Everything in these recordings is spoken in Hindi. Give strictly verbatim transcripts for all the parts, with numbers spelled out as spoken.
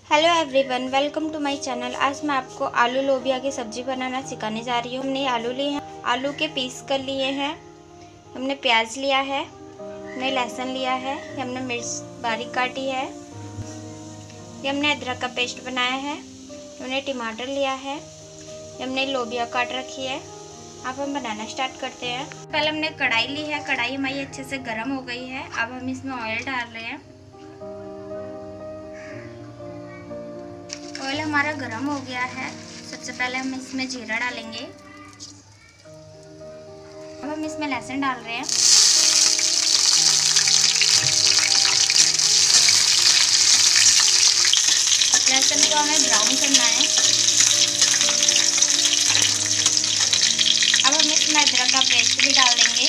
Hello everyone, welcome to my channel. आज मैं आपको आलू लोबिया की सब्ज़ी बनाना सिखाने जा रही हूँ। हमने आलू लिए हैं, आलू के पीस कर लिए हैं। हमने प्याज लिया है, हमने लहसुन लिया है, ये हमने मिर्च बारीक काटी है, ये हमने अदरक का पेस्ट बनाया है, हमने टमाटर लिया है, ये हमने लोबिया काट रखी है। अब हम बनाना स्टार्ट करते हैं। पहले हमने कढ़ाई ली है, कढ़ाई हमारी अच्छे से गर्म हो गई है। अब हम इसमें ऑयल डाल रहे हैं। ऑयल हमारा गरम हो गया है। सबसे पहले हम इसमें जीरा डालेंगे। अब हम इसमें लहसुन डाल रहे हैं। लहसुन को हमें ब्राउन करना है। अब हम इसमें अदरक का पेस्ट भी डाल देंगे।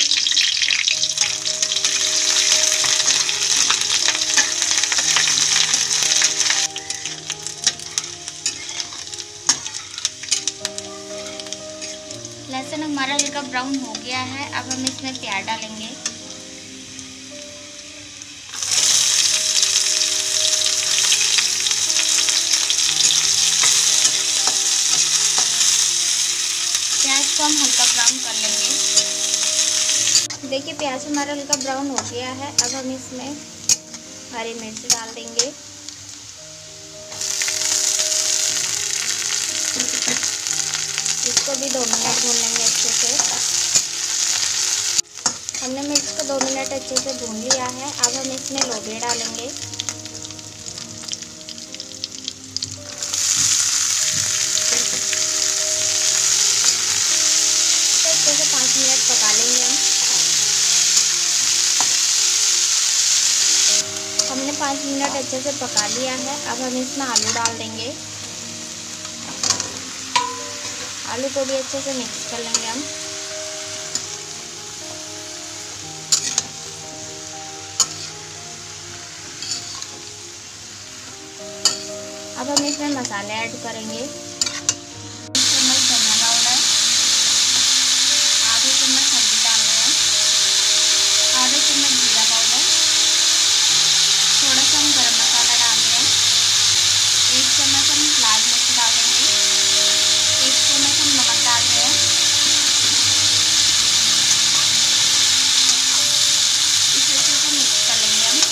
लहसुन हमारा हल्का ब्राउन हो गया है। अब हम इसमें प्याज डालेंगे। प्याज को हम हल्का ब्राउन कर लेंगे। देखिए प्याज हमारा हल्का ब्राउन हो गया है। अब हम इसमें हरी मिर्च डाल देंगे। इसको भी दो मिनट भून लेंगे अच्छे से। हमने मिर्च को दो मिनट अच्छे से भून लिया है। अब हम इसमें लोबिया डालेंगे। अच्छे से पाँच मिनट पका लेंगे हम। हमने पाँच मिनट अच्छे से पका लिया है। अब हम इसमें आलू डाल देंगे। आलू को भी अच्छे से मिक्स कर लेंगे हम। अब हम इसमें मसाले ऐड करेंगे। चम्मच धनिया पाउडर, आधे चम्मच हल्दी डाल रहे हैं, आधे चम्मच जीरा पाउडर, थोड़ा सा हम गरम मसाला डाल रहे हैं, एक चम्मच हम लाल मिर्च डालेंगे, एक चम्मच हम नमक डाल रहे हैं। इसे अच्छे से मिक्स कर लेंगे हम।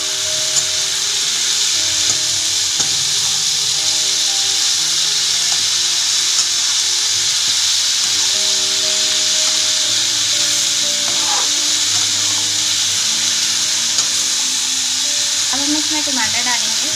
अब हम इसमें टमाटर डालेंगे।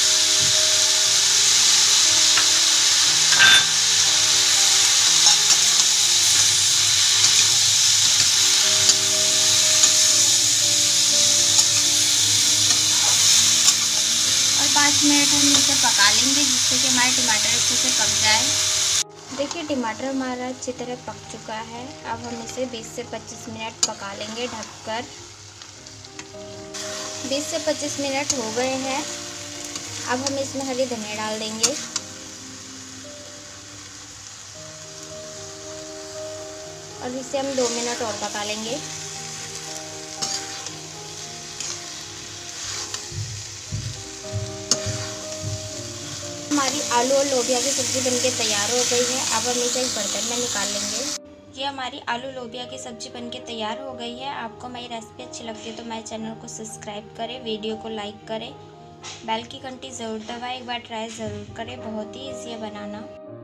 पाँच मिनट हम इसे पका लेंगे जिससे कि हमारे टमाटर अच्छे से पक जाए। देखिए टमाटर हमारा अच्छी तरह पक चुका है। अब हम इसे बीस से पच्चीस मिनट पका लेंगे ढककर। बीस से पच्चीस मिनट हो गए हैं। अब हम इसमें हरी धनिया डाल देंगे। और इसे हम दो मिनट और पका लेंगे। हमारी आलू और लोबिया की सब्ज़ी बनके तैयार हो गई है। अब हम इसे एक बर्तन में निकाल लेंगे। ये हमारी आलू लोबिया की सब्ज़ी बनके तैयार हो गई है। आपको मेरी रेसिपी अच्छी लगती है तो मेरे चैनल को सब्सक्राइब करें, वीडियो को लाइक करें, बेल की घंटी ज़रूर दबाएं, एक बार ट्राई ज़रूर करें। बहुत ही ईजी है बनाना।